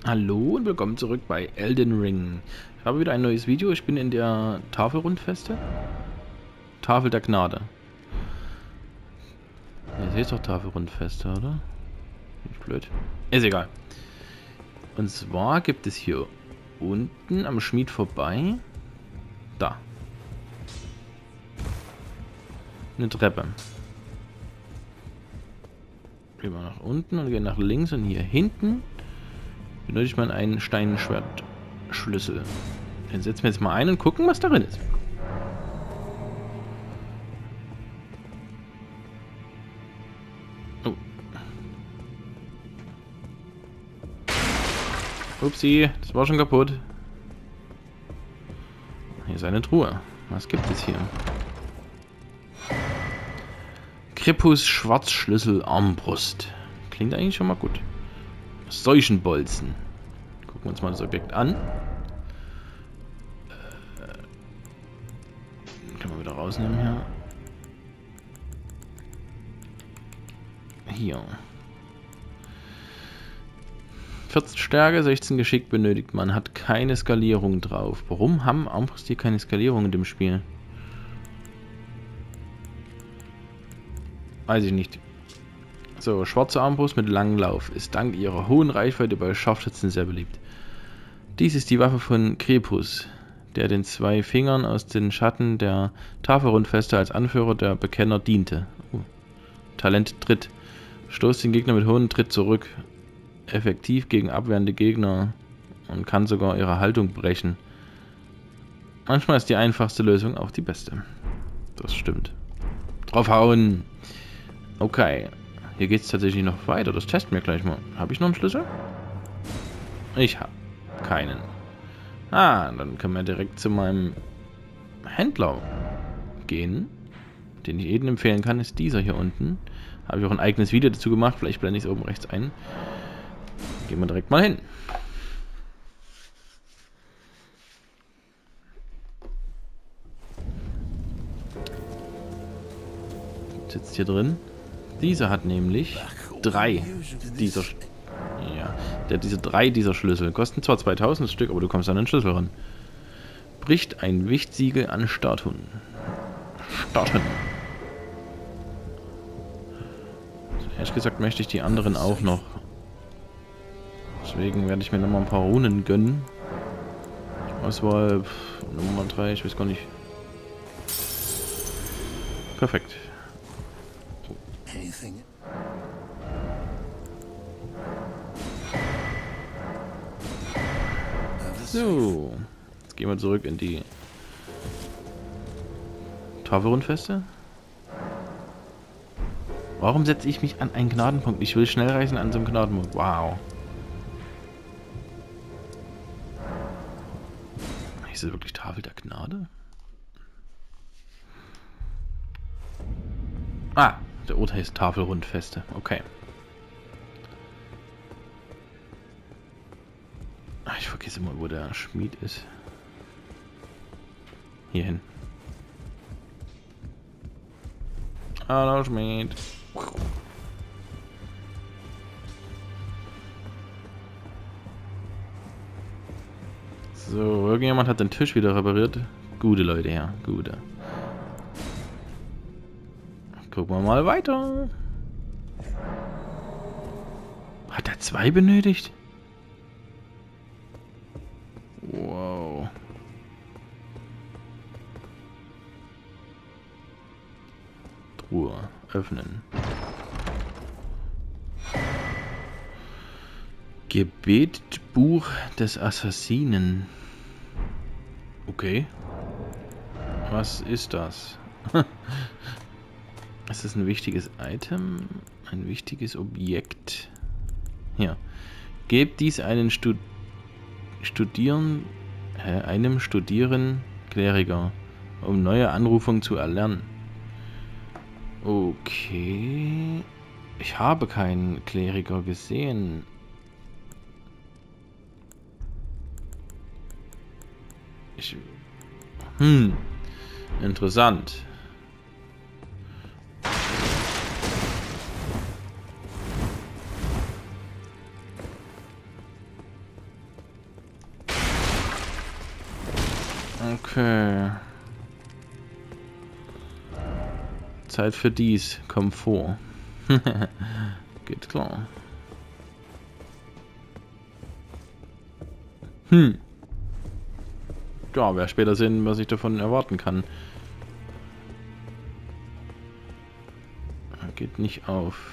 Hallo und willkommen zurück bei Elden Ring. Ich habe wieder ein neues Video. Ich bin in der Tafelrundfeste. Tafel der Gnade. Ihr seht doch Tafelrundfeste, oder? Nicht blöd. Ist egal. Und zwar gibt es hier unten am Schmied vorbei. Da. Eine Treppe. Gehen wir nach unten und gehen nach links und hier hinten benötigt man einen Steinschwertschlüssel. Den setzen wir jetzt mal ein und gucken, was darin ist. Oh. Upsi, das war schon kaputt. Hier ist eine Truhe. Was gibt es hier? Kripus Schwarzschlüssel Armbrust. Klingt eigentlich schon mal gut. Seuchenbolzen. Gucken wir uns mal das Objekt an. Können wir wieder rausnehmen hier. Hier. 14 Stärke, 16 Geschick benötigt man. Hat keine Skalierung drauf. Warum haben Armbrust hier keine Skalierung in dem Spiel? Weiß ich nicht. So, schwarze Armbrust mit langem Lauf ist dank ihrer hohen Reichweite bei Scharfschützen sehr beliebt. Dies ist die Waffe von Krepus, der den 2 Fingern aus den Schatten der Tafelrundfeste als Anführer der Bekenner diente. Talent Tritt. Stoßt den Gegner mit hohem Tritt zurück. Effektiv gegen abwehrende Gegner und kann sogar ihre Haltung brechen. Manchmal ist die einfachste Lösung auch die beste. Das stimmt. Draufhauen! Okay. Hier geht es tatsächlich noch weiter. Das testen wir gleich mal. Habe ich noch einen Schlüssel? Ich habe keinen. Ah, dann können wir direkt zu meinem Händler gehen. Den ich jedem empfehlen kann, ist dieser hier unten. Habe ich auch ein eigenes Video dazu gemacht. Vielleicht blende ich es oben rechts ein. Gehen wir direkt mal hin. Sitzt hier drin. Dieser hat nämlich 3 dieser... Ja, der hat diese 3 dieser Schlüssel. Kosten zwar 2000 Stück, aber du kommst an den Schlüssel ran. Bricht ein Wichtsiegel an Statuen. Starten. Also ehrlich gesagt möchte ich die anderen auch noch. Deswegen werde ich mir nochmal ein paar Runen gönnen. Auswahl Nummer 3, ich weiß gar nicht. Perfekt. So, jetzt gehen wir zurück in die Tafelrundfeste. Warum setze ich mich an einen Gnadenpunkt? Ich will schnell reisen an so einem Gnadenpunkt. Wow. Ist das wirklich Tafel der Gnade? Ah, der Ort heißt Tafelrundfeste. Okay. Ich vergesse immer, wo der Schmied ist. Hierhin. Hallo Schmied. So, irgendjemand hat den Tisch wieder repariert. Gute Leute, ja, gute. Gucken wir mal weiter. Hat er 2 benötigt? Wow. Truhe öffnen. Gebetbuch des Assassinen. Okay. Was ist das? Ist das ein wichtiges Item? Ein wichtiges Objekt? Hier. Gebt dies einem einem Studieren Kleriker, um neue Anrufungen zu erlernen. Okay. Ich habe keinen Kleriker gesehen. Interessant. Okay. Zeit für dies. Komfort. Geht klar. Ja, wer später sehen, was ich davon erwarten kann. Geht nicht auf.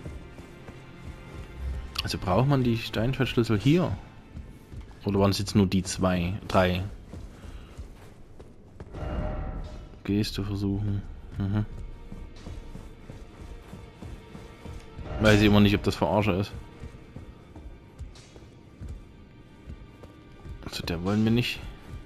Also braucht man die Steinschaltschlüssel hier? Oder waren es jetzt nur die 3? Geste versuchen. Mhm. Weiß ich immer nicht, ob das Verarsche ist. Also der wollen wir nicht.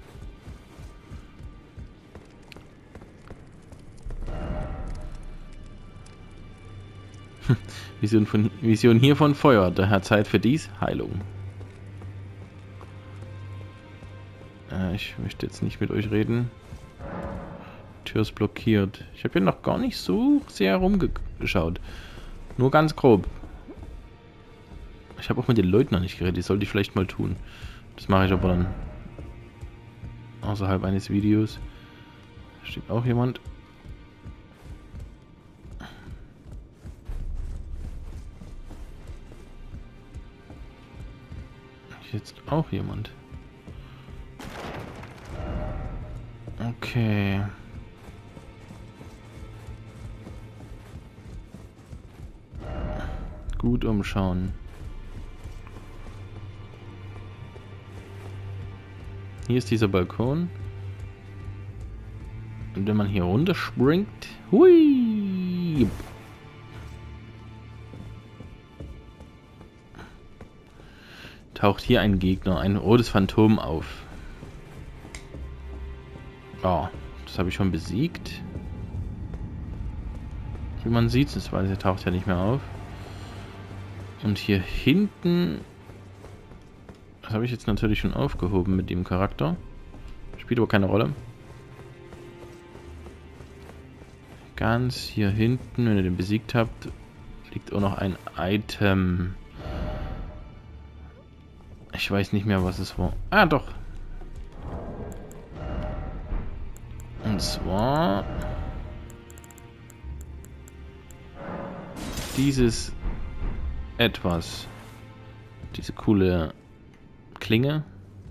Vision hier von Feuer. Daher Zeit für dies. Heilung. Ich möchte jetzt nicht mit euch reden. Tür ist blockiert. Ich habe hier noch gar nicht so sehr rumgeschaut. Nur ganz grob. Ich habe auch mit den Leuten noch nicht geredet. Die sollte ich vielleicht mal tun. Das mache ich aber dann außerhalb eines Videos. Da steht auch jemand. Jetzt auch jemand. Okay. Gut umschauen. Hier ist dieser Balkon. Und wenn man hier runterspringt, hui! Taucht hier ein Gegner, ein rotes Phantom auf. Ja, das habe ich schon besiegt. Wie man sieht, das weiß, er taucht ja nicht mehr auf. Und hier hinten, das habe ich jetzt natürlich schon aufgehoben mit dem Charakter. Spielt aber keine Rolle. Ganz hier hinten, wenn ihr den besiegt habt, liegt auch noch ein Item. Ich weiß nicht mehr, was es war. Ah, doch. Und zwar dieses etwas. Diese coole Klinge.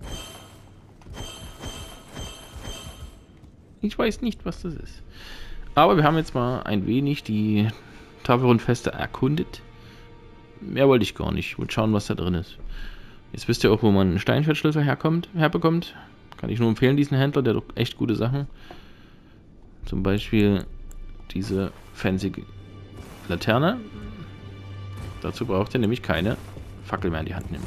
Ich weiß nicht, was das ist. Aber wir haben jetzt mal ein wenig die Tafelrundfeste erkundet. Mehr wollte ich gar nicht. Ich wollte schauen, was da drin ist. Jetzt wisst ihr auch, wo man einen Steinschaltschlüssel herbekommt. Kann ich nur empfehlen, diesen Händler, der hat echt gute Sachen. Zum Beispiel diese fancy Laterne. Dazu braucht ihr nämlich keine Fackel mehr in die Hand nehmen.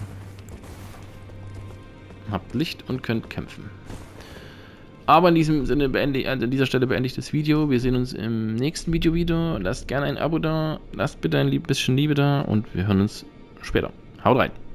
Habt Licht und könnt kämpfen. Aber in diesem Sinne an dieser Stelle beende ich das Video. Wir sehen uns im nächsten Video wieder. Lasst gerne ein Abo da, lasst bitte ein bisschen Liebe da und wir hören uns später. Haut rein!